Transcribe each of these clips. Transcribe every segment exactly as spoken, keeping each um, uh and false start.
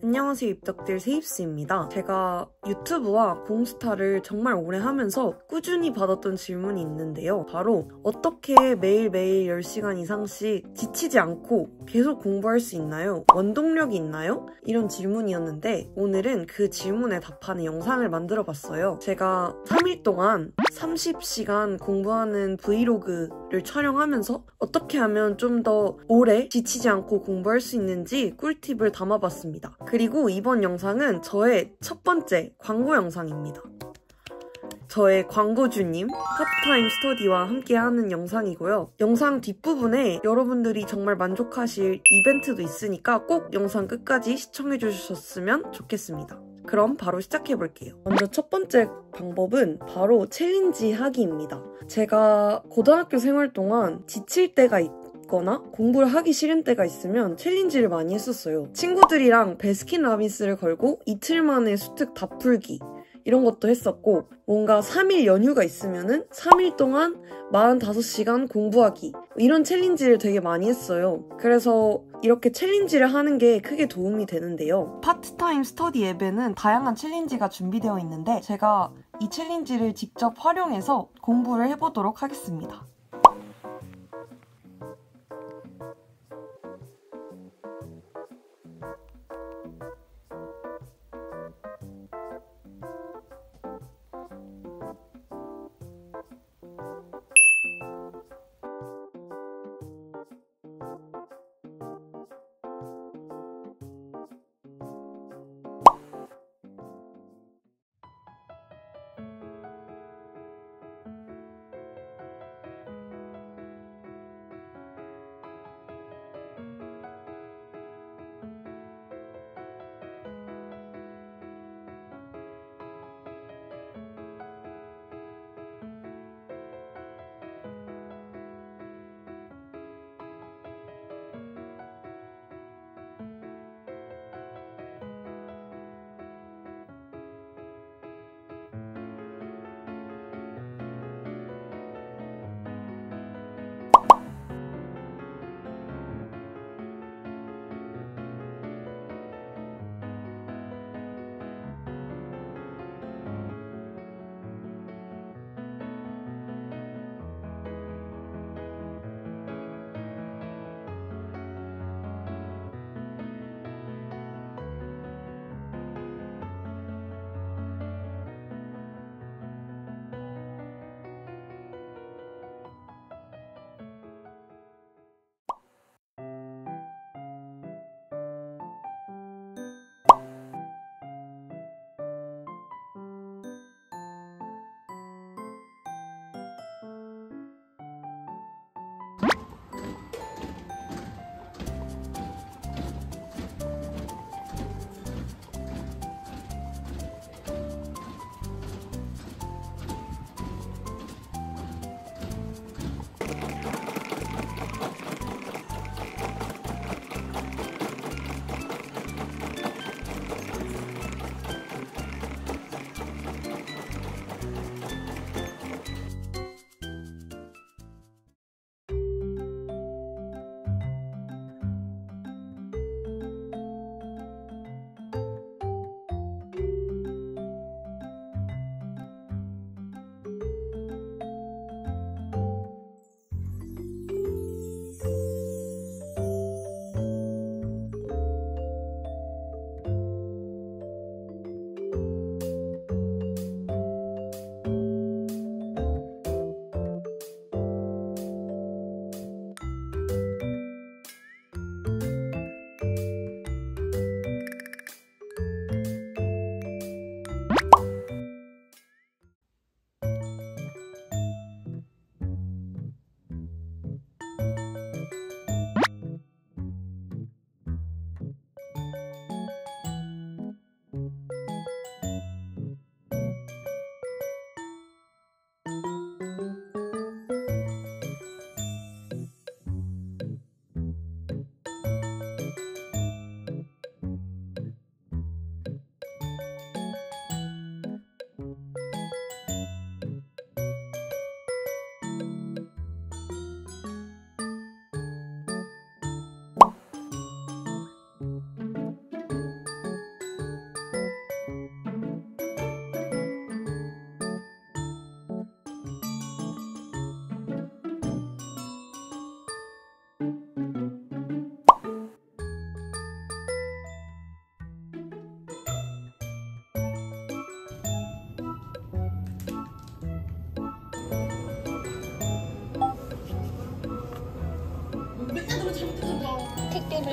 안녕하세요, 입덕들 세입스입니다. 제가 유튜브와 봉스타를 정말 오래 하면서 꾸준히 받았던 질문이 있는데요. 바로 어떻게 매일매일 열 시간 이상씩 지치지 않고 계속 공부할 수 있나요? 원동력이 있나요? 이런 질문이었는데 오늘은 그 질문에 답하는 영상을 만들어봤어요. 제가 삼 일 동안 삼십 시간 공부하는 브이로그를 촬영하면서 어떻게 하면 좀 더 오래 지치지 않고 공부할 수 있는지 꿀팁을 담아봤습니다. 그리고 이번 영상은 저의 첫 번째 광고 영상입니다. 저의 광고주님 파트타임 스터디와 함께하는 영상이고요. 영상 뒷부분에 여러분들이 정말 만족하실 이벤트도 있으니까 꼭 영상 끝까지 시청해주셨으면 좋겠습니다. 그럼 바로 시작해볼게요. 먼저 첫 번째 방법은 바로 챌린지 하기입니다. 제가 고등학교 생활 동안 지칠 때가 있거나 공부를 하기 싫은 때가 있으면 챌린지를 많이 했었어요. 친구들이랑 베스킨라빈스를 걸고 이틀 만에 수특 다 풀기 이런 것도 했었고, 뭔가 삼 일 연휴가 있으면은 삼 일 동안 사십오 시간 공부하기 이런 챌린지를 되게 많이 했어요. 그래서 이렇게 챌린지를 하는 게 크게 도움이 되는데요. 파트타임 스터디 앱에는 다양한 챌린지가 준비되어 있는데 제가 이 챌린지를 직접 활용해서 공부를 해보도록 하겠습니다.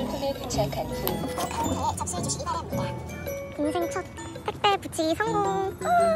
물품을 부착한 후 네, 접수해 주시기 바랍니다. 인생 첫 택배 붙이기 성공.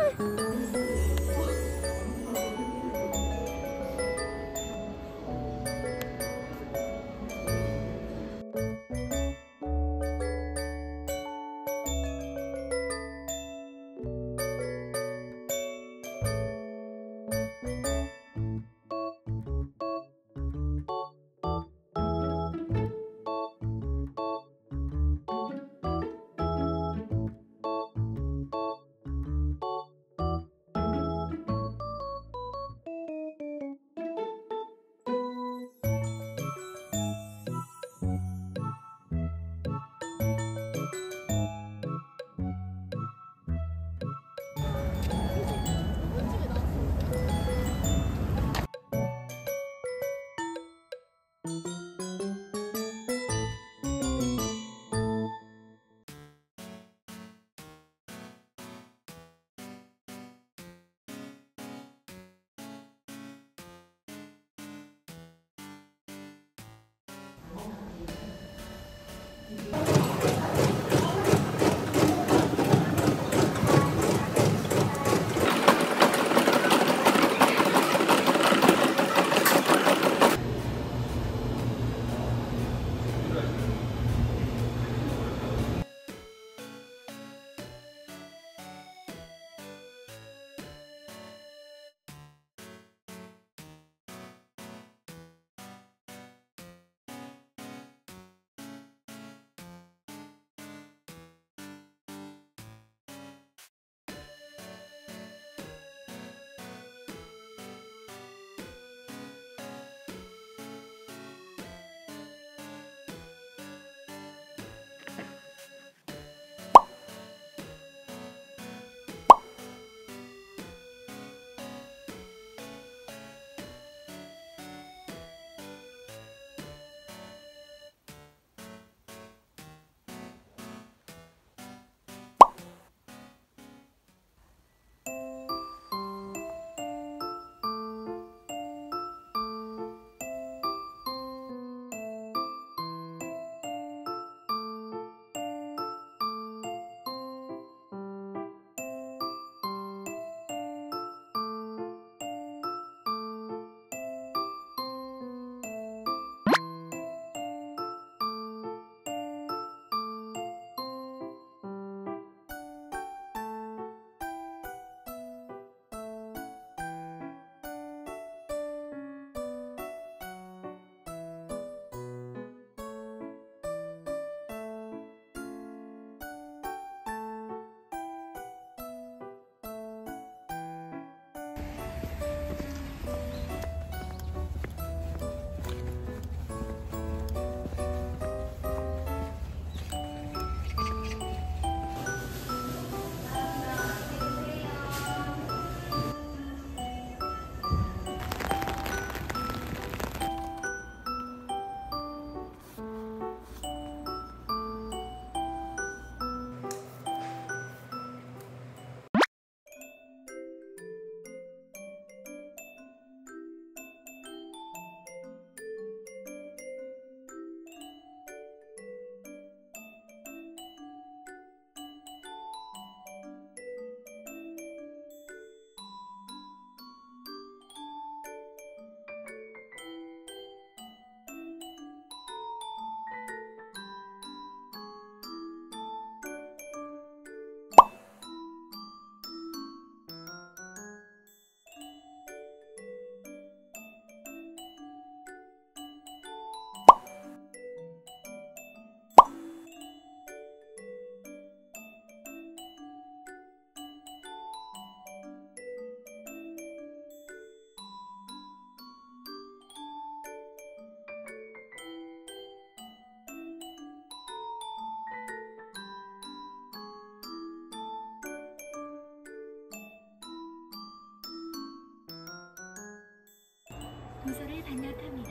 도서를 반납합니다.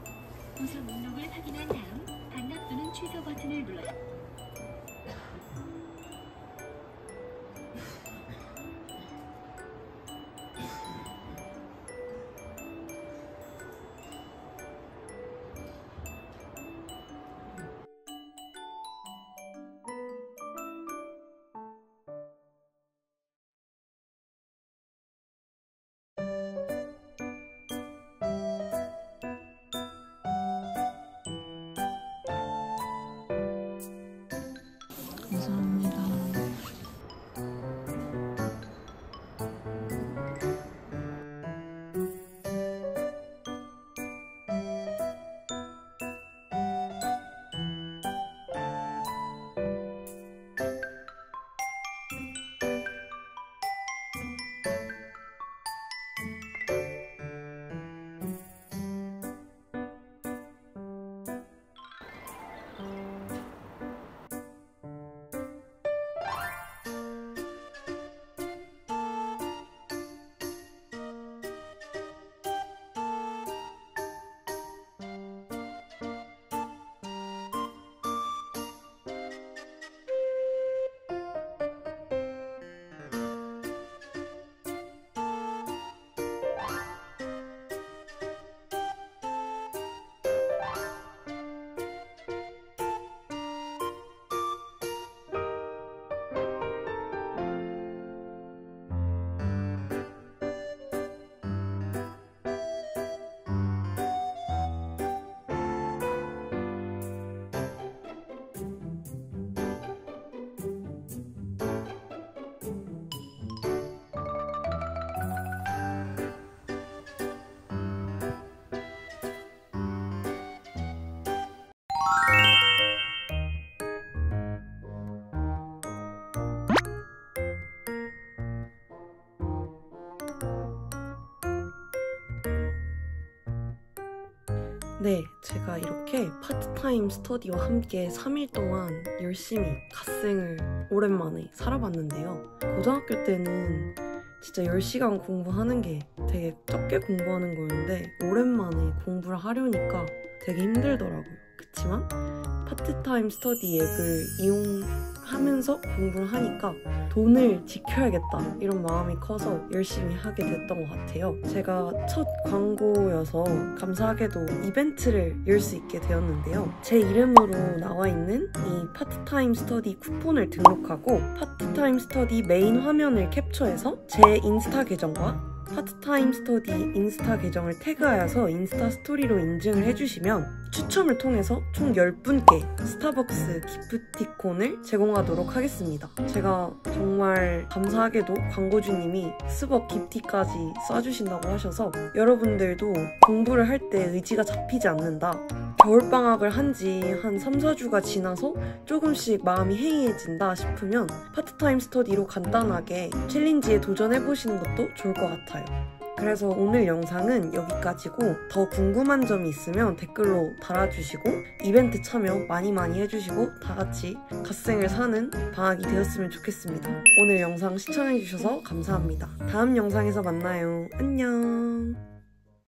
도서 목록을 확인한 다음 반납 또는 취소 버튼을 눌러요. 네, 제가 이렇게 파트타임 스터디와 함께 삼 일 동안 열심히 갓생을 오랜만에 살아봤는데요. 고등학교 때는 진짜 열 시간 공부하는 게 되게 적게 공부하는 거였는데 오랜만에 공부를 하려니까 되게 힘들더라고요. 그치만 파트타임 스터디 앱을 이용하면서 공부를 하니까 돈을 지켜야겠다 이런 마음이 커서 열심히 하게 됐던 것 같아요. 제가 첫 광고여서 감사하게도 이벤트를 열 수 있게 되었는데요. 제 이름으로 나와 있는 이 파트타임 스터디 쿠폰을 등록하고 파트타임 스터디 메인 화면을 캡처해서 제 인스타 계정과 파트타임 스터디 인스타 계정을 태그하여서 인스타 스토리로 인증을 해주시면 추첨을 통해서 총 열 분께 스타벅스 기프티콘을 제공하도록 하겠습니다. 제가 정말 감사하게도 광고주님이 스벅 기프티까지 쏴주신다고 하셔서 여러분들도 공부를 할 때 의지가 잡히지 않는다. 겨울방학을 한 지 한 삼, 사 주가 지나서 조금씩 마음이 해이해진다 싶으면 파트타임 스터디로 간단하게 챌린지에 도전해보시는 것도 좋을 것 같아요. 그래서 오늘 영상은 여기까지고 더 궁금한 점이 있으면 댓글로 달아주시고 이벤트 참여 많이 많이 해주시고 다 같이 갓생을 사는 방학이 되었으면 좋겠습니다. 오늘 영상 시청해주셔서 감사합니다. 다음 영상에서 만나요. 안녕.